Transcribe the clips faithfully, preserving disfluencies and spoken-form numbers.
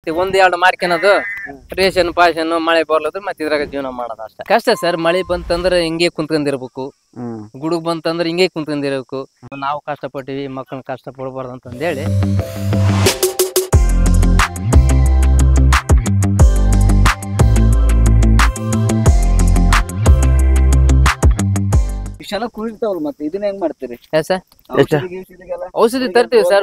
ಮತ್ತೆ ಒಂದ್ ಎರಡು ಮಾರ್ಕೆನದು ರೇಷನ್ ಪಾಷನ್ ಮಳೆ ಬರ್ಲದ್ರ ಮತ್ತೆ ಇದ್ರಾಗ ಜೀವನ ಮಾಡೋದು ಅಷ್ಟೇ. ಕಷ್ಟ ಸರ್, ಮಳೆ ಬಂತಂದ್ರೆ ಹಿಂಗೆ ಕುಂತ್ಕೊಂಡಿರ್ಬೇಕು, ಗುಡುಗ್ ಬಂತಂದ್ರೆ ಹಿಂಗೆ ಕುಂತ್ಕೊಂಡಿರ್ಬೇಕು. ನಾವು ಕಷ್ಟಪಟ್ಟಿವಿ, ಮಕ್ಕಳನ್ನ ಕಷ್ಟ ಪಡ್ಬಾರ್ದು ಅಂತಂದೇಳಿ ಕುರಿತಾವಲ್ಲ, ಮತ್ತೆ ಇದನ್ನ ಹೆಂಗ್ ಮಾಡ್ತೀರಿ? ಔಷಧಿ ತರ್ತೀವಿ ಸರ್,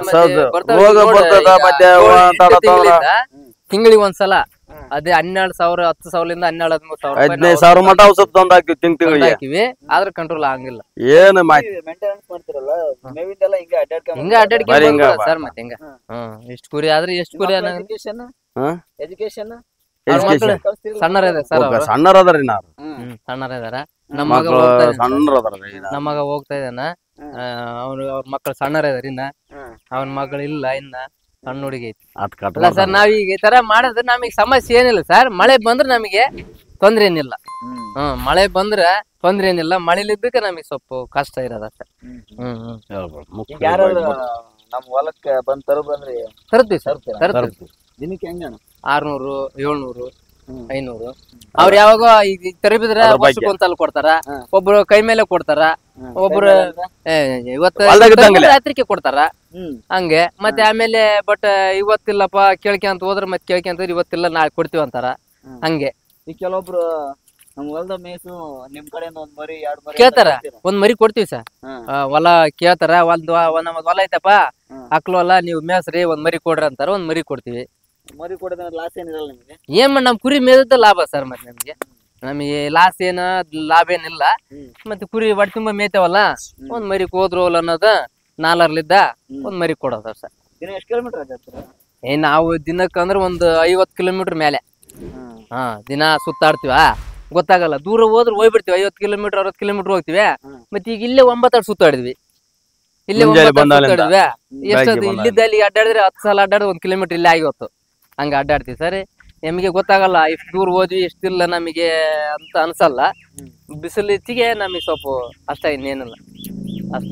ತಿಂಗಳಿಗೆ ಒಂದ್ಸಲ. ಅದೇ ಹನ್ನೆರಡು ಸಾವಿರ ಹತ್ತು ಸಾವಿರದಿಂದ ಹನ್ನೆರಡು ಹದಿಮೂರು ಸಾವಿರ ಹದಿನೈದು ಸಾವಿರ ಮಟ ಔಷಧ ತಂದ್ ಹಾಕಿವಿ ತಿಂಗ್ ತಿಂಗಳಿಗೆ ಹಾಕಿವಿ, ಆದ್ರೆ ಕಂಟ್ರೋಲ್ ಆಗಂಗಿಲ್ಲ. ಏನು ಮೇಂಟೆನೆನ್ಸ್ ಮಾಡ್ತಿರಲ್ಲ, ಮೇವಿಂದೆಲ್ಲ ಹಿಂಗ ಅಡ್ಡಾಡ್ಕೊಂಡ್ ಹಿಂಗ ಅಡ್ಡಾಡ್ಕೊಂಡ್ ಸರ್. ಮತ್ತೆ ಹಿಂಗ ಹ್ಮ್ ಎಷ್ಟು ಕುರಿ ಆದ್ರೆ ಎಷ್ಟು ಕುರಿ ಎಜುಕೇಶನ್ ಎಜುಕೇಶನ್ ಸಣ್ಣರ ಸರ್, ಸಣ್ಣರ ಅದಾರಿ ನಾವು ಸಣ್ಣರ ಇದಾರ. ನಮ್ಮ ಮಗ ನಮ್ಮ ಮಗ ಹೋಗ್ತಾ ಇದ್ದಾನ, ಅವ್ರು ಅವ್ರ ಮಕ್ಕಳು ಸಣ್ಣರ ಇದಾರ. ಇನ್ನ ಅವನ ಮಗಳು ಇಲ್ಲ, ಇನ್ನ ಸಣ್ಣ ಹುಡುಗಿ ಐತಿ. ಅಲ್ಲ ಸರ್, ನಾವೀಗ ಈ ತರ ಮಾಡಿದ್ರೆ ನಮಗೆ ಸಮಸ್ಯೆ ಏನಿಲ್ಲ ಸರ್. ಮಳೆ ಬಂದ್ರೆ ನಮಗೆ ತೊಂದ್ರೆ ಏನಿಲ್ಲ. ಹ್ಮ್ ಮಳೆ ಬಂದ್ರೆ ತೊಂದ್ರೆ ಏನಿಲ್ಲ, ಮಳೆಲಿದ್ದಕ್ಕೆ ನಮಗೆ ಸ್ವಲ್ಪ ಕಷ್ಟ ಇರೋದಷ್ಟೇ. ಹ್ಮ್ ಹ್ಮ್ ನಮ್ ಹೊಲಕ್ಕೆ ಬಂದ್ ತರು ಬಂದ್ರಿ ತರ್ತೀವಿ ಸರ್, ತರ್ತೀವಿ. ದಿನಕ್ಕೆ ಹೆಂಗ ಆರ್ನೂರು ಏಳ್ನೂರು ಐನೂರು ಅವ್ರ ಯಾವಾಗ ಈಗ ತರಬಿದ್ರೆ ವರ್ಷಕ್ಕೆ ಒಂದ್ಸಲ ಕೊಡ್ತಾರ, ಒಬ್ರು ಕೈ ಮೇಲೆ ಕೊಡ್ತಾರ, ಒಬ್ರು ಇವತ್ತು ರಾತ್ರಿಗೆ ಕೊಡ್ತಾರ ಹಂಗೆ. ಮತ್ತೆ ಆಮೇಲೆ ಬಟ್ ಇವತ್ತಿಲ್ಲಪ್ಪ ಕೇಳ್ಕೊಂತ ಹೋದ್ರ ಮತ್ತೆ ಕೇಳ್ಕೊಂತ ಇವತ್ತಿಲ್ಲ ನಾಳೆ ಕೊಡ್ತೀವಿ ಅಂತಾರ ಹಂಗೆ. ಈಗ ಕೆಲವೊಬ್ರು ನಮ್ ಹೊಲದ ಮೇಸು ನಿಮ್ ಕಡೆಯಿಂದ ಒಂದ್ ಮರಿ ಎರಡ್ ಮರಿ ಕೇಳ್ತಾರ, ಒಂದ್ ಮರಿ ಕೊಡ್ತೀವಿ ಸರ್. ಹೊಲ ಕೇಳ್ತಾರ, ಒಂದ್ ನಮ್ಮದ್ ಹೊಲ ಐತಪ್ಪ ಹಾಕ್ಲು ಹೊಲ, ನೀವು ಮೇಸ್ರಿ ಒಂದ್ ಮರಿ ಕೊಡ್ರಿ ಅಂತಾರ, ಒಂದ್ ಮರಿ ಕೊಡ್ತೀವಿ. ಮರಿ ಕೊಡೋದ್ರ ಲಾಸ್ ಏನಿರಲ್ಲ ನಿಮ್ಗೆ? ಏನ್ ನಮ್ ಕುರಿ ಮೇದ ಲಾಭ ಸರ್. ಮತ್ತೆ ನಮ್ಗೆ ನಮಗೆ ಲಾಸ್ ಏನ ಲಾಭ ಏನಿಲ್ಲ. ಮತ್ತೆ ಕುರಿ ಹೊಟ್ಟೆ ತುಂಬಾ ಮೇಯ್ತಾವಲ್ಲ, ಒಂದ್ ಮರಿ ಹೋದ್ರೋಲ್ ಅನ್ನೋದ ನಾಲ್ಕರ್ಲಿದ್ದ ಒಂದ್ ಮರಿ ಕೊಡೋದ ಸರ್. ದಿನ ಎಷ್ಟ್ ಕಿಲೋಮೀಟರ್ ಆಗತ್ತೆ? ಏ ನಾವು ದಿನಕ್ಕೆ ಅಂದ್ರೆ ಒಂದ್ ಐವತ್ ಕಿಲೋಮೀಟರ್ ಮೇಲೆ ಹಾ ದಿನ ಸುತ್ತಾಡ್ತೀವ. ಗೊತ್ತಾಗಲ್ಲ, ದೂರ ಹೋದ್ರೆ ಹೋಗ್ಬಿಡ್ತೀವಿ, ಐವತ್ ಕಿಲೋಮೀಟರ್ ಅರವತ್ ಕಿಲೋಮೀಟರ್ ಹೋಗ್ತಿವಿ. ಮತ್ತೆ ಈಗ ಇಲ್ಲೇ ಒಂಬತ್ತಾಡ್ ಸುತ್ತಾಡಿದ್ವಿ, ಇಲ್ಲೇ ಸುತ್ತಾಡಿದ್ವಿ. ಎಷ್ಟದು ಇಲ್ಲಿದ್ದ ಅಲ್ಲಿ ಅಡ್ಡಾಡಿದ್ರೆ ಹತ್ತು ಸಲ ಅಡ್ಡಾಡಿದ್ರೆ ಒಂದ್ ಕಿಲೋಮೀಟರ್ ಇಲ್ಲೇ ಆಗಿವತ್ತು. ಹಂಗ ಅಡ್ಡಾಡ್ತೀವಿ ಸರಿ. ನಮಗೆ ಗೊತ್ತಾಗಲ್ಲ ಇಷ್ಟು ದೂರ ಹೋದ್ವಿ ಇಷ್ಟಿಲ್ಲ ನಮಗೆ ಅಂತ ಅನ್ಸಲ್ಲ. ಬಿಸಿಲು ಹೆಚ್ಚಿಗೆ ನಮಗೆ ಸ್ವಲ್ಪ ಅಷ್ಟ, ಇನ್ನೇನಿಲ್ಲ ಅಷ್ಟ.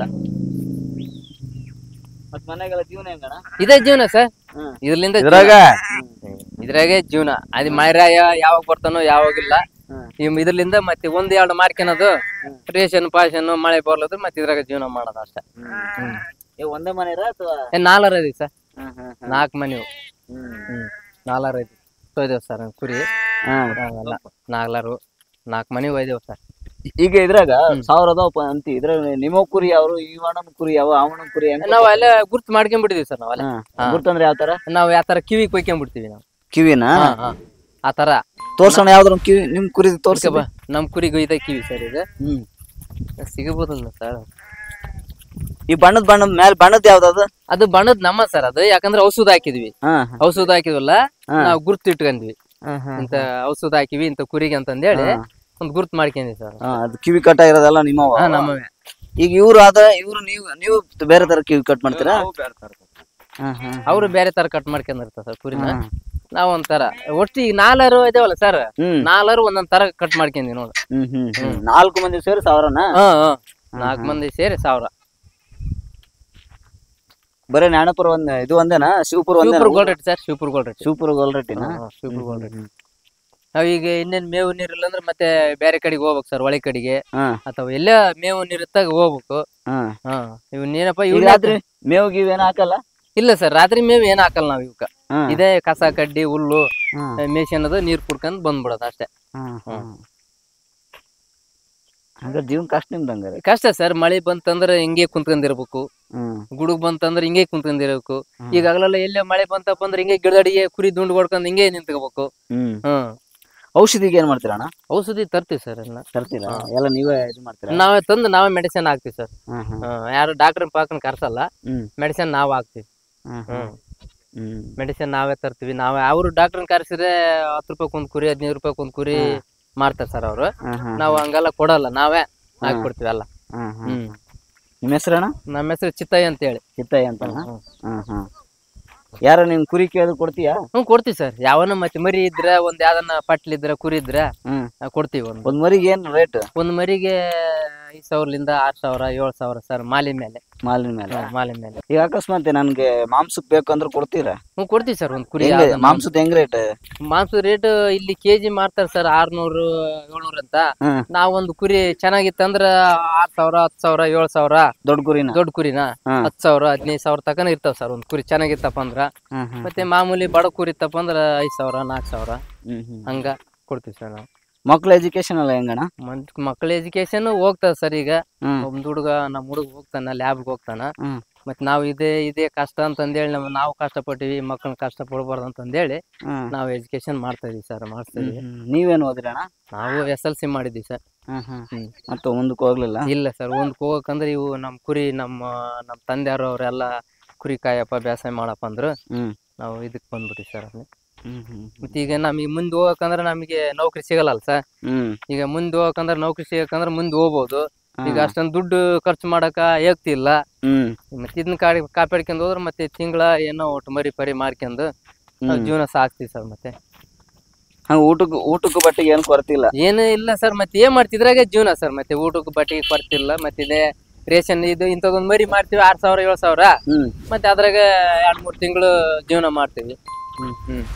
ಜೀವನ ಹೆಂಗಣ? ಇದೇ ಜೀವನ ಸರ್, ಇದ್ರಲಿಂದ ಇದ್ರಾಗೆ ಜೀವನ. ಅದ್ ಮಳೆ ಯಾವಾಗ ಬರ್ತಾನೋ ಯಾವಾಗಿಲ್ಲ. ಇದ್ರಲಿಂದ ಮತ್ತೆ ಒಂದ್ ಎರಡು ಮಾರ್ಕೆನದು ರೇಷನ್ ಪಾಷನ್ ಮಳೆ ಬರ್ಲದ್ರ ಮತ್ತೆ ಇದ್ರಾಗ ಜೀವನ ಮಾಡೋದು ಅಷ್ಟ. ಒಂದೇ ಮನೆ ಅಥವಾ ನಾಲ್ಕರ ಇದೀವಿ ಸರ್, ನಾಲ್ಕು ಮನೆ. ಹ್ಮ್ ನಾಲ್ಕರ ಐತಿ ಒಯ್ದೇವ್ ಸರ್ ಕುರಿ. ನಾಲ್ಕಾರು ನಾಲ್ಕು ಮನೆ ಒಯ್ದೇವ್ ಸರ್. ಈಗ ಇದ್ರಾಗ ಸಾವಿರ ಅದಾವ ಅಂತಿ, ಇದ್ರಾಗ ನಿಮ್ಮ ಕುರಿ ಯಾವ್ರು, ಇವಣ್ಣನ ಕುರಿ ಯಾವ ಅವನ ಕುರಿ? ನಾವ್ ಎಲ್ಲ ಗುರ್ತ್ ಮಾಡ್ಕೊಂಡ್ಬಿಟ್ಟಿದೀವಿ ಸರ್. ನಾವೆಲ್ಲ ಗುರ್ತಂದ್ರೆ ಯಾವ ತರ? ನಾವ್ ಯಾವ ತರ ಕಿವಿ ಕೊಯ್ಕೊಂಡ್ಬಿಡ್ತೀವಿ ನಾವು. ಕಿವಿನ ಆ ತರ ತೋರ್ಸೋಣ. ಯಾವ್ದ್ರ ಕಿವಿ ನಿಮ್ ಕುರಿ ತೋರ್ಸ? ನಮ್ ಕುರಿಗೂ ಇದೆ ಕಿವಿ ಸರ್. ಇದು ಹ್ಮ್ ಸಿಗಬಹುದಲ್ಲ ಸರ್? ಈ ಬಣ್ಣದ ಬಣ್ಣದ ಮೇಲೆ ಬಣ್ಣದ ಯಾವ್ದದು? ಅದು ಬಣ್ಣದ್ ನಮ್ಮ ಸರ್. ಅದು ಯಾಕಂದ್ರೆ ಔಷಧ ಹಾಕಿದ್ವಿ, ಔಷಧ ಹಾಕಿದ್ವಲ್ಲ ನಾವು ಗುರ್ತು ಇಟ್ಕೊಂಡ್ವಿ. ಇಂತ ಔಷಧ ಹಾಕಿವಿ ಇಂತ ಕುರಿಗೆ ಅಂತಂದೇಳಿ ಒಂದ್ ಗುರ್ತ್ ಮಾಡ್ಕೊಂಡ್ವಿ ಸರ್. ಅದು ಕಿವಿ ಕಟ್ ಆಗಿರೋದಲ್ಲ ನಿಮ್ಮವ? ನಮ್ಮವೇ. ಈಗ ಇವ್ರು ಅದ ಇವ್ರು ನೀವು ನೀವು ಬೇರೆ ತರ ಕಿವಿ ಕಟ್ ಮಾಡ್ತೀರಾ? ಅವ್ರು ಬೇರೆ ತರ ಕಟ್ ಮಾಡ್ಕೊಂಡಿರ್ತಾರ ಸರ್ ಕುರಿನ. ನಾವ್ ಒಂಥರ ಒಟ್ಟು ಈಗ ನಾಲ್ವರು ಇದೇವಲ್ಲ ಸರ್, ನಾಲ್ವರು ಒಂದೊಂದ್ ತರ ಕಟ್ ಮಾಡ್ಕೊಂಡ್ವಿ ನೋಡು. ನಾಲ್ಕು ಮಂದಿ ಸೇರಿ ಸಾವಿರನ? ನಾಲ್ಕು ಮಂದಿ ಸೇರಿ ಸಾವಿರ. ಬರೇ ಜ್ಞಾನಪುರ ಒಂದ್ ಇದು ಒಂದೇನಾ? ಶಿವಪುರ ಗೋಲ್ರೆಟ್ಟಿ ಸರ್, ಶಿವಪುರ ಗೋಲ್ರೆಟ್ಟಿ. ಶಿವಪುರ ಗೋಲ್ರೆಟ್ಟಿನ ಶಿವಪುರ ಗೋಲ್ರೆಟ್ಟಿ. ನಾವೀಗ ಇನ್ನೇನ್ ಮೇವು ನೀರಿಲ್ಲ ಅಂದ್ರೆ ಮತ್ತೆ ಬೇರೆ ಕಡೆಗೆ ಹೋಗ್ಬೇಕು ಸರ್, ಒಳೆ ಕಡೆಗೆ ಅಥವಾ ಎಲ್ಲ ಮೇವು ನೀರ್ ಇತ್ತಾಗ ಹೋಗ್ಬೇಕು. ಹಾ ಇವನ್ನೇನಪ್ಪ ಇವ್ ರಾತ್ರಿ ಮೇವು ಗೀವ್ ಏನ್ ಹಾಕಲ್ಲ? ಇಲ್ಲ ಸರ್, ರಾತ್ರಿ ಮೇವು ಏನ್ ಹಾಕಲ್ಲ ನಾವ್ ಇವಕ್ಕ. ಇದೇ ಕಸ ಕಡ್ಡಿ ಹುಲ್ಲು ಮೇಷನದು ನೀರ್ ಕುಡ್ಕೊಂಡ್ ಬಂದ್ಬಿಡೋದು ಅಷ್ಟೇ. ಹಂಗ ಜೀವನ ಕಷ್ಟ ನಿಮ್ದಂಗಾರೆ? ಕಷ್ಟ ಸರ್. ಮಳೆ ಬಂತಂದ್ರೆ ಹಿಂಗೆ ಕುಂತ್ಕೊಂಡಿರ್ಬೇಕು, ಗುಡುಗ್ ಬಂತಂದ್ರೆ ಹಿಂಗೆ ಕುಂತ್ಕೊಂಡಿರ್ಬೇಕು. ಈಗಾಗಲೆಲ್ಲ ಎಲ್ಲೇ ಮಳೆ ಬಂತಪ್ಪ ಅಂದ್ರೆ ಹಿಂಗೆ ಗಿಡದಡಿಗೆ ಕುರಿ ದುಂಡು ಹೊಡ್ಕೊಂಡ್ ಹಿಂಗೆ ನಿಂತ್ಕೋಬೇಕು. ಹ್ಮ್ ಔಷಧಿಗೆ ಏನ್ ಮಾಡ್ತೀರಣ್ಣ? ಔಷಧಿ ತರ್ತೀವಿ ಸರ್. ಎಲ್ಲ ತರ್ತೀರಾ? ಎಲ್ಲ ನೀವೇ ಇದು ಮಾಡ್ತೀರಾ? ನಾವೇ ತಂದು ನಾವೇ ಮೆಡಿಸಿನ್ ಹಾಕ್ತಿವಿ ಸರ್. ಯಾರು ಡಾಕ್ಟರ್ ಪಾಕನ್ ಕರ್ಸಲ್ಲ, ಮೆಡಿಸಿನ್ ನಾವ್ ಹಾಕ್ತಿವಿ. ಹ್ಮ್ ಮೆಡಿಸಿನ್ ನಾವೇ ತರ್ತೀವಿ. ನಾವೇ ಅವ್ರು ಡಾಕ್ಟರ್ ಕರ್ಸಿದ್ರೆ ಹತ್ತು ರೂಪಾಯಿ ಒಂದ್ ಕುರಿ ಹದಿನೈದು ರೂಪಾಯಿ ಒಂದ್ ಕುರಿ ಮಾಡ್ತಾರ ಸರ್ ಅವ್ರು. ನಾವ್ ಹಂಗೆಲ್ಲ ಕೊಡಲ್ಲ, ನಾವೇ ಹಾಕ್ಕೊಡ್ತೀವಿ ಎಲ್ಲ. ಹ್ಮ್ ನಿಮ್ಮ ಹೆಸರಣ್ಣ? ನಮ್ಮ ಹೆಸರು ಚಿತ್ತಯ್ಯ ಅಂತ ಹೇಳಿ. ಚಿತ್ತಯ್ಯ ಅಂತ? ಯಾರ ನಿನ್ ಕುರಿ ಕೇಳಿದ್ರು ಕೊಡ್ತೀಯಾ? ಹ್ಮ್ ಕೊಡ್ತೀವಿ ಸರ್. ಯಾವನ ಮತ್ತೆ ಮರಿ ಇದ್ರೆ ಒಂದ್ ಯಾವ್ದನ್ನ ಪಟ್ಲಿ ಇದ್ರೆ ಕುರಿ ಇದ್ರೆ ಕೊಡ್ತೀವಿ. ಒಂದ್ ಒಂದ್ ಮರಿಗೆ ಏನ್ ರೇಟ್? ಒಂದ್ ಮರಿಗೆ ಐದ್ ಸಾವಿರಲಿಂದ ಆರ್ ಸಾವಿರ ಏಳ್ ಸಾವಿರ ಸರ್, ಮಾಲಿ ಮೇಲೆ. ಮಾಲಿನ ಮೇಲೆ ಹ್ಮ್, ಮಾಲಿನ ಮೇಲೆ. ಈಗ ಅಕಸ್ಮಾತ್ ನನ್ಗೆ ಮಾಂಸಕ್ ಬೇಕಂದ್ರೆ ಕೊಡ್ತೀರಾ? ಹ್ಮ್ ಕೊಡ್ತೀವಿ ಸರ್ ಒಂದ್ ಕುರಿ. ಹೆಂಗೆ ಮಾಂಸದ ಹೆಂಗ್ ರೇಟ್? ಮಾಂಸದ ರೇಟ್ ಇಲ್ಲಿ ಕೆಜಿ ಮಾರ್ತಾರ ಸರ್ ಆರ್ನೂರು ಏಳ್ನೂರ್ ಅಂತ. ಹ್ಮ್ ನಾವ್ ಒಂದ್ ಕುರಿ ಚೆನ್ನಾಗಿತ್ತಂದ್ರ ಆರ್ ಸಾವಿರ ಹತ್ ಸಾವಿರ ಏಳ್ ಸಾವಿರ. ದೊಡ್ಡ ಕುರಿನ? ದೊಡ್ಡ ಕುರಿನ ಹ್ಮ್ ಹತ್ ಸಾವಿರ ಹದಿನೈದು ಸಾವಿರ ತಕನ ಇರ್ತಾವ ಸರ್ ಒಂದ್ ಕುರಿ ಚೆನ್ನಾಗಿತ್ತಪ್ಪ ಅಂದ್ರ. ಹ್ಮ್ ಹ್ಮ್ ಮತ್ತೆ ಮಾಮೂಲಿ ಬಡ ಕುರಿ ಇತ್ತಪ್ಪ ಅಂದ್ರ ಐದ್ ಸಾವಿರ ನಾಲ್ಕ್ ಸಾವಿರ ಹ್ಮ್ ಹ್ಮ್ ಹಂಗ ಕೊಡ್ತೀವಿ ಸರ್ ನಾವು. ಮಕ್ಳ ಎಜುಕೇಶನ್ ಎಲ್ಲ ಹೆಂಗಣ? ಮಕ್ಕಳ ಎಜುಕೇಶನ್ ಹೋಗ್ತದ ಸರ್. ಈಗ ಹ್ಮ್ ಒಂದ್ ಹುಡುಗ ನಮ್ ಹುಡುಗ ಹೋಗ್ತಾನ ಲ್ಯಾಬ್ಗೆ ಹೋಗ್ತಾನ. ಹ್ಮ್ ಮತ್ ನಾವ್ ಇದೇ ಇದೇ ಕಷ್ಟ ಅಂತಂದೇಳಿ ನಮ್ ನಾವು ಕಷ್ಟ ಪಟ್ಟಿವಿ, ಮಕ್ಕಳನ್ನ ಕಷ್ಟ ಪಡ್ಬಾರ್ದು ಅಂತಂದೇಳಿ ಹ್ಮ್ ನಾವು ಎಜುಕೇಶನ್ ಮಾಡ್ತಾ ಇದೀವಿ ಸರ್. ಮಾಡಿಸ್ತಾ ಇದೀವಿ. ಹ್ಮ್ ನೀವೇನು ಓದಿರಣ? ನಾವು ಎಸ್ ಎಲ್ ಸಿ ಮಾಡಿದ್ವಿ ಸರ್. ಹ್ಮ್ ಹ್ಮ್ ಹ್ಮ್ ಮತ್ತೆ ಮುಂದಕ್ಕೆ ಹೋಗ್ಲಿಲ್ಲ? ಇಲ್ಲ ಸರ್, ಒಂದ್ ಹೋಗಕಂದ್ರೆ ಇವು ನಮ್ ಕುರಿ ನಮ್ಮ ನಮ್ ತಂದೆಯವರು ಅವರೆಲ್ಲ ಕುರಿ ಕಾಯಪ್ಪ ಬೇಸಾಯ ಮಾಡಪ್ಪ ಅಂದ್ರು. ಹ್ಮ್ ನಾವು ಇದಕ್ ಬಂದ್ಬಿಟ್ಟಿ ಸರ್ ಅಲ್ಲಿ. ಹ್ಮ್ ಹ್ಮ್ ಮತ್ತೆ ಈಗ ನಮಗೆ ಮುಂದೆ ಹೋಗಕಂದ್ರೆ ನಮಗೆ ನೌಕರಿ ಸಿಗಲ್ಲ ಸರ್. ಹ್ಮ್ ಈಗ ಮುಂದೆ ಹೋಗಕಂದ್ರೆ ನೌಕರಿ ಸಿಗಕಂದ್ರೆ ಮುಂದೆ ಹೋಗ್ಬೋದು. ಈಗ ಹಾ. ಅಷ್ಟೊಂದು ದುಡ್ಡು ಖರ್ಚು ಮಾಡಕ ಆಗ್ತಿಲ್ಲ. ಹ್ಮ್ ಮತ್ತೆ ಇದನ್ನ ಕಾಡಿ ಕಾಪಾಡ್ಕೊಂಡ್ ಹೋದ್ರೆ ಮತ್ತೆ ತಿಂಗಳ ಏನೋ ಒಟ್ಟು ಮರಿ ಪರಿ ಮಾರ್ಕೊಂಡು ನಾವ್ ಹ್ಮ್ ಜೀವನ ಸಾಕ್ತಿವಿ ಸರ್. ಮತ್ತೆ ಹಂಗ ಊಟಕ್ಕೂ ಊಟಕ್ಕೂ ಬಟ್ಟೆಗೆ ಏನು ಕೊರತೆ ಇಲ್ಲ? ಏನು ಇಲ್ಲ ಸರ್. ಮತ್ತೆ ಏನ್ ಮಾಡ್ತಿದ್ರಾಗೆ ಜೀವನ ಸರ್. ಮತ್ತೆ ಊಟಕ್ಕೆ ಬಟ್ಟೆಗೆ ಕೊರತಿಲ್ಲ. ಮತ್ತೆ ಇದೇ ರೇಷನ್ ಇದು ಇಂಥದೊಂದ್ ಮರಿ ಮಾಡ್ತೀವಿ ಆರ್ ಸಾವಿರ ಏಳ್ ಸಾವಿರ. ಹ್ಮ್ ಮತ್ತೆ ಅದ್ರಾಗ ಎರಡ್ ಮೂರ್ ತಿಂಗಳು ಜೀವನ ಮಾಡ್ತೀವಿ. ಹ್ಮ್ ಹ್ಮ್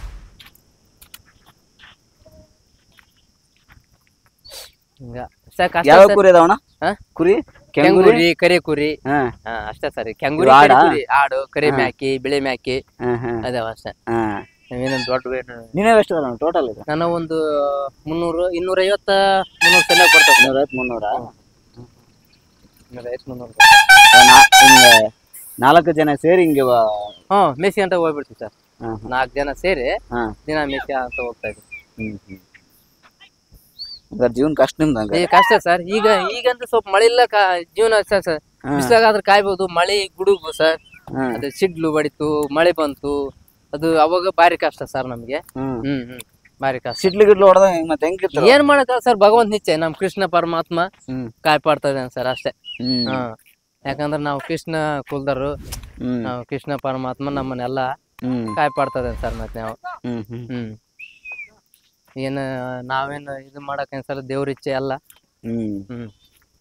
ಹಿಂಗ ಅಷ್ಟೇ ಕಷ್ಟ ಯಾವ ಸರ್. ಕುರಿ ಅದಾವಣ? ಹಾ? ಕುರಿ ಕೆಂಗುರಿ? ಕೆಂಗುರಿ ಕರೆ ಕುರಿ. ಹಾ ಹಾ ಅಷ್ಟೇ ಸರ್. ಕೆಂಗುರಿ ಇವು ಕರೆ ಆಡಾ? ಕುರಿ ಆಡು ಕರೆ ಹಾ. ಮ್ಯಾಕಿ ಬಿಳಿ ಮ್ಯಾಕಿ ಹಾ ಹಾ ಅದಾವ ಅಷ್ಟೇ. ಹಾ. ನಾವೇನೊಂದು ದೊಡ್ಡ ಏನು ನೀವೇ ಎಷ್ಟು ಅದಾವ ಟೋಟಲ್? ಇದು ನಾನು ಒಂದು ಮುನ್ನೂರು ಇನ್ನೂರ ಐವತ್ತ ಮುನ್ನೂರು ಚೆನ್ನಾಗಿ ಬರ್ತದೆ. ನೂರೈವತ್ತು ಮುನ್ನೂರ? ಇನ್ನೂರ ಐವತ್ತು ಮುನ್ನೂರು. ಹಿಂಗೆ ನಾಲ್ಕು ಜನ ಸೇರಿ ಹಿಂಗೆ ವ- ಹಾ ಮೇಸಿ ಅಂತ ಹೋಗ್ಬಿಡ್ತೀವಿ ಸರ್. ಹಾ ಹಾ ನಾಲ್ಕು ಜನ ಸೇರಿ ಹಾ. ದಿನ ಮೇಸಿ ಅಂತ ಹೋಗ್ತಾ ಇದ್ವಿ. ಹ್ಮ್ ಹ್ಮ್ ಹಂಗಾರೆ ಜೀವನ ಕಷ್ಟ ನಿಮ್ದು ಹಂಗಾರೆ? ಈಗ ಕಷ್ಟ ಸರ್. ಈಗ ಈಗಂತೂ ಸ್ವಲ್ಪ ಮಳೆ ಇಲ್ಲ ಕಾ ಜೀವನ ಅಷ್ಟೇ ಸರ್. ಹಾ. ಬಿಸಿಲಾಗಾದ್ರೆ ಕಾಯ್ಬೋದು. ಮಳೆ ಗುಡುಗು ಸರ್. ಹಾ. ಅದು ಸಿಡ್ಲು ಬಡಿತು ಮಳೆ ಬಂತು ಅದು ಅವಾಗ ಭಾರಿ ಕಷ್ಟ ಸರ್ ನಮ್ಗೆ. ಹ್ಮ್ ಹ್ಮ್ ಹ್ಮ್ ಭಾರಿ ಕಷ್ಟ. ಸಿಡ್ಲು ಗಿಡ್ಲು ಹೊಡೆದ ಮತ್ತೆ ಹೆಂಗಿತ್ತು? ಏನ್ ಮಾಡಕ ಸರ್, ಭಗವಂತ ನಿಶ್ಚಯ. ನಮ್ ಕೃಷ್ಣ ಪರಮಾತ್ಮ ಹ್ಮ್ ಕಾಯ್ಪಾಡ್ತಾ ಇದ್ದಾನೆ ಸರ್ ಅಷ್ಟೇ. ಹ್ಮ್ ಹಾ ಯಾಕಂದ್ರೆ ನಾವು ಕೃಷ್ಣ ಕುಲ್ದರು. ಹ್ಮ್ ನಾವು ಕೃಷ್ಣ ಪರಮಾತ್ಮ ನಮ್ಮನ್ನೆಲ್ಲ ಹ್ಮ್ ಕಾಯ್ಪಾಡ್ತಾ ಇದ್ದಾನೆ ಸರ್. ಮತ್ತೆ ನಾವು ಹ್ಮ್ ಹ್ಮ್ ಹ್ಮ್ ಏನ್ ನಾವೇನು ಇದು ಮಾಡಕ್ ಸರ್ ದೇವ್ರ ಇಚ್ಛೆ ಎಲ್ಲ. ಹ್ಮ್ ಹ್ಮ್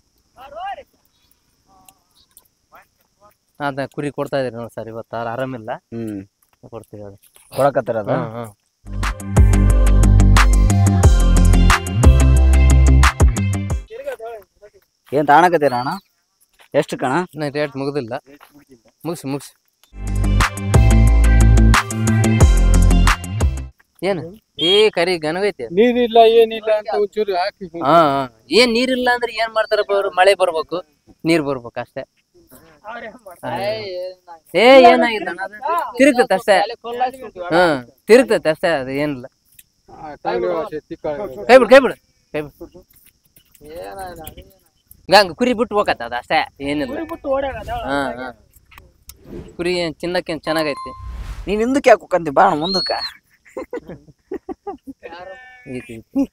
ಅದ ಕುರಿ ಕೊಡ್ತಾ ಇದೀರಿ ನೋಡಿ ಸರ್. ಇವತ್ತು ಆರಾಮಿಲ್ಲ, ಹ್ಮ್ ಕೊಡ್ತೀವಿ ಅದು. ಕೊಡಕತ್ತಾರ ಅದ? ಹ್ಮ್ ಹ್ಮ್ ಏನ್ ತಾಣಕತ್ತೀರ ಅಣ್ಣ? ಎಷ್ಟು ಕಣ? ಇನ್ನ ರೇಟ್ ಮುಗ್ದಿಲ್ಲ. ಮುಗಿಸಿ ಮುಗಿಸಿ ಏನು ಏ ಕರಿ ಗನಗೈತಿ. ನೀರಿಲ್ಲ ಏನಿಲ್ಲ ಅಂತ ಒಂಚೂರು ಹಾಕಿ. ಹಾ ಹಾ. ಏನ್ ನೀರಿಲ್ಲ ಅಂದ್ರೆ ಏನ್ ಮಾಡ್ತಾರಪ್ಪ ಅವ್ರು? ಮಳೆ ಬರ್ಬೇಕು, ನೀರ್ ಬರ್ಬೇಕು ಅಷ್ಟೇ. ಏ ಏನಾಗಿಲ್ಲ ತಿರುಗ್ತೈತೆ ಅಷ್ಟೇ. ಹ್ಮ್ ತಿರುಗ್ತೈತೆ ಅಷ್ಟೇ, ಅದು ಏನಿಲ್ಲ. ಕೈ ಬಿಡು ಕೈ ಬಿಡು ಕೈ ಬಿಡು. ಗಂಗ ಕುರಿ ಬಿಟ್ಟು ಹೋಗತ್ತ ಅದ ಅಷ್ಟೇ, ಏನಿಲ್ಲ. ಹಾ ಹಾ ಕುರಿ ಏನ್ ಚಿನ್ನಕ್ಕೇನ್ ಚೆನ್ನಾಗೈತಿ. ನೀನ್ ಹಿಂದಕ್ಕೆ ಯಾಕೆ ಹೋಗಂತಿ? ಬಾ ಅಣ್ಣ ಮುಂದಕ್ಕ. ಐತಿ, ಐತಿ.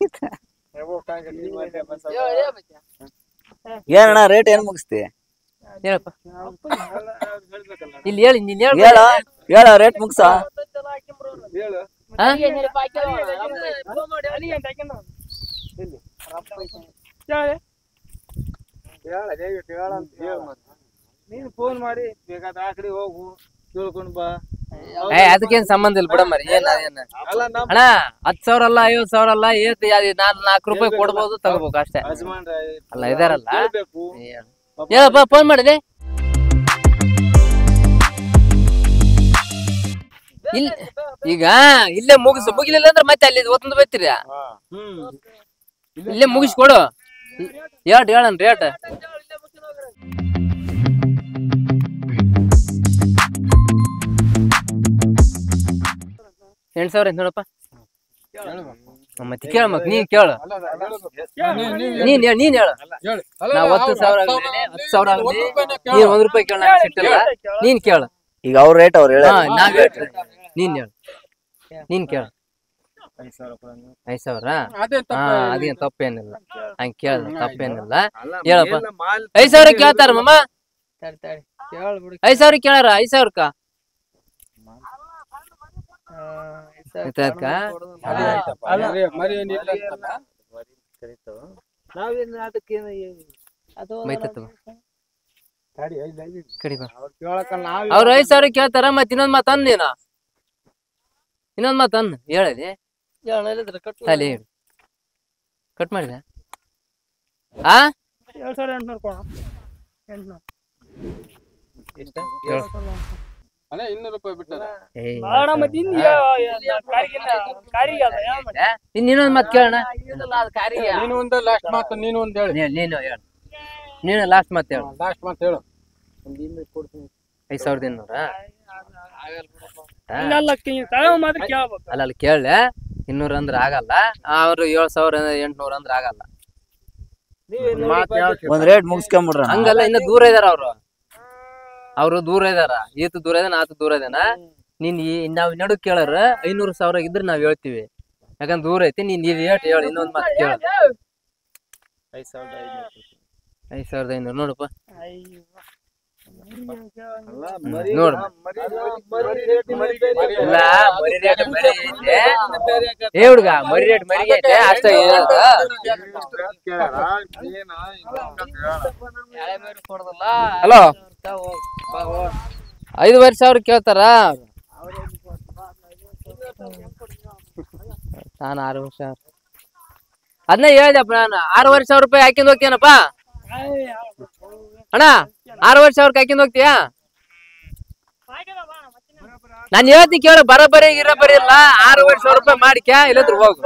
ಏನಣ್ಣ ರೇಟ್ ಏನ್ ಮುಗಿಸ್ತಿ? ಹೇಳಪ್ಪ ಇಲ್ಲಿ ಹೇಳಿ, ನೀನ್ ಹೇಳ. ಹೇಳ ಹೇಳ ರೇಟ್ ಮುಗ್ಸ. ನೀನ್ ಫೋನ್ ಮಾಡಿ ಬೇಕಾದ ಆಕಡೆ ಹೋಗು ಕೇಳ್ಕೊಂಡ್ ಬಾ. ಏ ಅದಕ್ಕೇನ್ ಸಂಬಂಧ ಇಲ್ಲ ಬಿಡ ಮರಿ. ಏನ ಏನ ಅಲ್ಲ ನಮ್ ಅಣ್ಣ ಹತ್ ಸಾವಿರ ಅಲ್ಲ ಐವತ್ ಸಾವಿರ ಅಲ್ಲ ಏತ್ ನಾನ್ ನಾಲ್ಕು ರೂಪಾಯಿ ಕೊಡ್ಬೋದು ತಗೋಬೇಕು ಅಷ್ಟೇ. ಯಜಮಾನ್ರ ಅಲ್ಲ ಇದಾರಲ್ಲ ಕೇಳ್ಬೇಕು. ಹೇಳಪ್ಪ ಫೋನ್ ಮಾಡಿದೆ. ಇಲ್ಲ ಈಗ ಇಲ್ಲೇ ಮುಗಿಸು, ಮುಗಿಲಿಲ್ಲ ಅಂದ್ರೆ ಮತ್ತೆ ಅಲ್ಲಿ ಒತ್ತೊಂದು ಬರ್ತೀರಿ. ಹ್ಮ್ ಇಲ್ಲೇ ಮುಗಿಸ್ಕೊಡು. ಹೇಳ್ ಹೇಳನ್ ರೇಟ್. ಎಂಟ್ ಸಾವಿರ ಐತ್ ನೋಡಪ್ಪ. ಮತ್ತೆ ಕೇಳ ಮತ್ ನೀನ್ ಕೇಳು. ನೀನ್ ಹೇಳ ನೀನ್ ಹೇಳು. ನಾವ್ ಹತ್ತು ಸಾವಿರ ಆಗಲಿ ಹತ್ತು ಸಾವಿರ ಆಗಲಿ ನೀನ್ ಒಂದ್ ರೂಪಾಯಿ ಕೇಳ ಸಿಟ್ಟಿಲ್ಲ. ನೀನ್ ಕೇಳು. ಈಗ ಅವ್ರ ರೇಟ್ ಅವ್ರು ಹೇಳ. ಹಾ ನಾವ್ ಹೇಳ್ತೀವಿ. ನೀನ್ ಹೇಳು. ನೀನ್ ಕೇಳು. ಐದ್ ಸಾವಿರ ಹಾ ಅದೇನ್ ತಪ್ಪೇನಿಲ್ಲ. ಹಂಗ ಕೇಳ ತಪ್ಪೇನಿಲ್ಲ. ಹೇಳಪ್ಪ. ಐದ್ ಸಾವಿರ ಕೇಳ್ತಾರ ಮಮ್ಮ. ಐದ್ ಸಾವಿರ ಕೇಳಾರ. ಐದ್ ಸಾವಿರಕ್ಕ ತಡಿ ಐದ್ ಐದ್ ಕಡಿ ಬಾ ಅವ್ರ್ ಕೇಳಕ ನಾವ್ ಅವ್ರ ಐದ್ ಸಾವಿರ ಕೇಳ್ತಾರ ಮತ್ ಇನ್ನೊಂದ್ ಮಾತ್ ಅನ್ ನೀನು ಇನ್ನೊಂದ್ ಮಾತ್ ಅನ್ ಹೇಳಲಿ ಅಲ್ಲಿ ಹೇಳು ಕಟ್ ಮಾಡಿದೆ ಆ ಏಳ್ ಸಾವಿರ ಎಂಟ್ನೂರು ಕೊಡ ಎಂಟ್ನೂರು ಎಷ್ಟ ಹೇಳು. ಅಣ್ಣ ಇನ್ನೂರು ರೂಪಾಯಿ ಬಿಟ್ಟಾರ ಏಯ್ ಕಾರಿಗೆ ಇನ್ ಇನ್ನೊಂದ್ ಮಾತ್ ಕೇಳೋಣ ನೀನು ಒಂದು ಲಾಸ್ಟ್ ಮಾತು ನೀನು ಒಂದು ಹೇಳಿ ನೀ- ನೀನು ಹೇಳು ನೀನು ಲಾಸ್ಟ್ ಮಾತ್ ಹೇಳು ಲಾಸ್ಟ್ ಮಾತು ಹೇಳು ಐದ್ ಸಾವಿರದ ಇನ್ನೂರ ಮಾತ್ರ ಕೇಳ್ಬೇಕು ಅಲ್ಲ ಅಲ್ಲಿ ಕೇಳಲೆ ಇನ್ನೂರ ಅಂದ್ರ ಆಗಲ್ಲ ಅವ್ರು ಏಳ್ ಸಾವಿರ ಎಂಟ್ನೂರ ಅಂದ್ರ ಆಗಲ್ಲ ಮಾತು ಹೇಳ್ತೀನಿ ಒಂದ್ ರೇಟ್ ಮುಗಿಸ್ಕೊಂಬಿಡ್ರ ಹಂಗಲ್ಲ ಇನ್ನ ದೂರ ಇದಾರ ಅವ್ರು ಅವ್ರು ದೂರ ಇದಾರ ಈತ ದೂರ ಇದಾನ ಆತ ದೂರ ಇದಾನ ನೀನ್ ಈ ನಾವ್ ನಡು ಕೇಳಾರ ಐನೂರು ಸಾವಿರ ಇದ್ರ ನಾವ್ ಹೇಳ್ತೀವಿ ಯಾಕಂದ್ರ ದೂರ ಐತಿ ನೀನ್ ಇದು ಹೇಳ್ ಹೇಳಿ ಇನ್ನೊಂದ್ ಮಾತು ಕೇಳ ಐದ್ ಸಾವಿರದ ಐನೂರು ಐದ್ ಸಾವಿರದ ಐನೂರು ನೋಡಪ್ಪ ಅಲ್ಲ ನೋಡು ಇಲ್ಲ ಮರಿ ರೇಟ್ ಮರಿ ಐತೆ ಏ ಹುಡ್ಗ ಮರಿ ರೇಟ್ ಮರಿ ಐತೆ ಅಷ್ಟ ಹೇಳೋದು ಹಲೋ ಐದುವರೆ ಸಾವಿರ ಕೇಳ್ತಾರ ನಾನು ಆರೂವರೆ ಸಾವಿರ ಅದನ್ನ ಹೇಳ್ದಪ್ಪ ನಾನು ಆರೂವರೆ ಸಾವಿರ ರೂಪಾಯಿ ಹಾಕಿಂದ ಹೋಗ್ತೇನಪ್ಪ ಅಣ್ಣ ಆರೂವರೆ ಸಾವಿರಕ್ಕೆ ಹಾಕಿಂದ ಹೋಗ್ತೀಯಾ ನಾನು ಹೇಳ್ತೀನಿ ಕೇಳು ಬರೋಬ್ಬರಿ ಗಿರೋಬ್ಬರಿ ಇಲ್ಲ ಆರೂವರೆ ಸಾವಿರ ರೂಪಾಯಿ ಮಾಡಿಕ್ಯಾ ಇಲ್ಲಂದ್ರ ಹೋಗು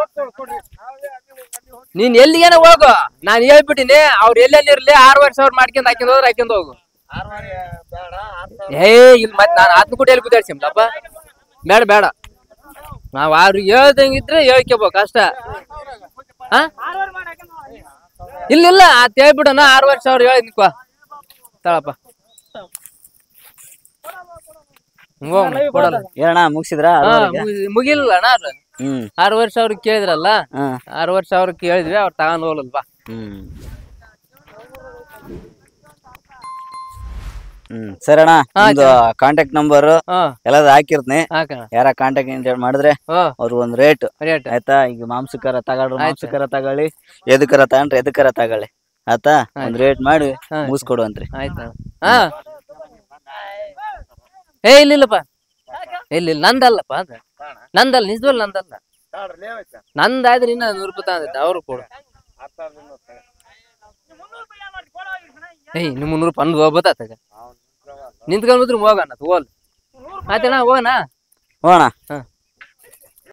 ನೀನ್ ಎಲ್ಲಿಗೇನ ಹೋಗು ನಾನು ಹೇಳ್ಬಿಟ್ಟಿನಿ ಅವ್ರು ಎಲ್ಲೆಲ್ಲಿ ಇರ್ಲಿ ಆರೂವರೆ ಸಾವಿರ ಮಾಡ್ಕೊಂಡ್ ಹಾಕಿಂದ ಹೋದ್ರೆ ಹಾಕಿಂದ ಹೋಗು ಏ ಇಲ್ಲಿ ಮತ್ತೆ ನಾನು ಹತ್ತು ಕೋಟಿ ಎಲ್ಲಿ ಗುದ್ದಾಡ್ಸಿಮ್ಲಪ್ಪ ಬೇಡ ಬೇಡ ನಾವ್ ಅವ್ರಿಗೆ ಹೇಳ್ದಂಗಿದ್ರೆ ಹೇಳ್ಕೋಬೇಕು ಅಷ್ಟ ಹಾ ಇಲ್ಲ ಇಲ್ಲ ಅತ್ ಹೇಳ್ಬಿಡಣ ಆರೂವರೆ ಸಾವಿರ ಹೇಳಿ ನಿಕ್ವಾ ತಳಪ್ಪ ಕೊಡಲ್ಲ ಏನಣ್ಣ ಮುಗಿಸಿದ್ರ ಹಾ ಮುಗಿಲ್ಲ ಅಣ್ಣ ಅದು ಹ್ಮ್ ಆರೂವರೆ ಸಾವಿರ ಕೇಳಿದ್ರಲ್ಲ ಹ್ಮ್ ಆರೂವರೆ ಸಾವಿರ ಕೇಳಿದ್ವಿ ಅವ್ರು ತಗೊಂಡ್ ಹೋಗ್ಲಲ್ವಾ ಹ್ಮ್ ಹ್ಮ್ ಸರಿ ಅಣ್ಣ ನಿಮ್ದು ಕಾಂಟ್ಯಾಕ್ಟ್ ನಂಬರ್ ಹಾ ಎಲ್ಲಾದ್ರು ಹಾಕಿರ್ತೀನಿ ಹಾಕಣ ಯಾರ ಕಾಂಟ್ಯಾಕ್ಟ್ ಇಂಟರ್ ಮಾಡಿದ್ರೆ ಹಾ ಅವ್ರು ಒಂದ್ ರೇಟ್ ರೇಟ್ ಆಯ್ತಾ ಈಗ ಮಾಂಸಕರ ತಗೊಳ್ರು ಆಯ್ತು. ಮಾಂಸಕರ ತಗೊಳ್ಳಿ ಎದಕರ ತಗೊಂಡ್ರೆ ಎದಕರ ತಗೊಳ್ಳಿ ಆಯ್ತಾ ಒಂದ್ ರೇಟ್ ಮಾಡಿ ಆಯ್ತು. ಮುಗಿಸ್ಕೊಡುವಂತ್ರಿ ಆಯ್ತಾ ಹಾ ಏ ಇಲ್ಲಿಲ್ಲಪ್ಪ ಇಲ್ಲ ಇಲ್ಲ ನಂದಲ್ಲಪ್ಪ ಅದ ನಂದಲ್ಲ ನಿಜವಲ್ಲ ನಂದಲ್ಲ ನಂದಾದ್ರೆ ಇನ್ನ ನೂರು ರೂಪಾಯಿ ತಗೊಂಡೈತೆ ಅವ್ರು ಕೊಡು ಏಯ್ ನಿಮ್ ಮುನ್ನೂರು ರೂಪಾಯಿ ಅಂದ್ ಹೋಗ್ಬೋದಾತಾಗ ನಿಂತ್ಕೊಂಡ್ಬಿಟ್ರು ಹೋಗೋಣ ಹೋಲ್ ಆಯ್ತಣ್ಣ ಹೋಗೋಣ ಹೋಗೋಣ ಹಾ